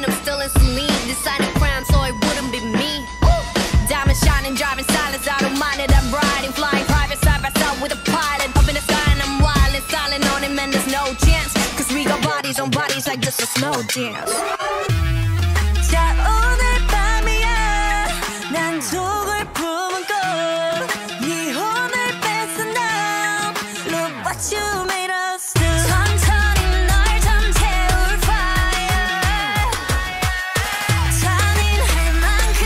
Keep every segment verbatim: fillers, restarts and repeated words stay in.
Venom still in saline. Designing crown so it wouldn't be me. Diamond shining, driving silence, I don't mind it. I'm riding, flying private side by side with a pilot. Up in the sky and I'm wild and silent on him, and there's no chance. Cause we got bodies on bodies like just a slow dance. 자 오늘 밤이야 난 속을 품은 꽃네 혼을 뺏어 now Look what you made us do 천천히 널 잠재울 fire 잔인할 만큼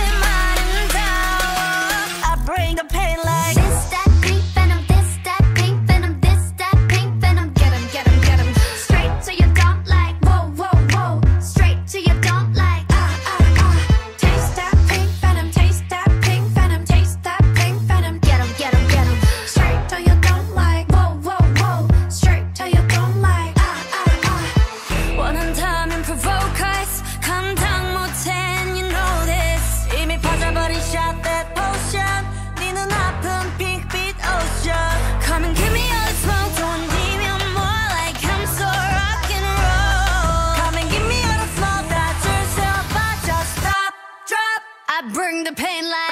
아름다워 I bring the pain like This that pink venom, this that pink venom, this that pink venom. Get 'em, get 'em, get 'em. Straight to your dump like whoa, whoa, whoa. Straight to your dump like ah, ah, ah. Taste that pink venom, taste that pink venom, taste that pink venom. Get 'em, get 'em, get 'em. Straight to your dump like whoa, whoa, whoa. Straight to your dump like ah, ah, ah. 원한다면 provoke us 감당 못해 and you know this 이미 퍼져버린 shot that potion 네 눈아픈 핑크빛 ocean Come and give me all the smoke 던지면 more like I'm so rock and roll Come and give me all the smoke 다 줄 수 없어 just stop drop I bring the pain like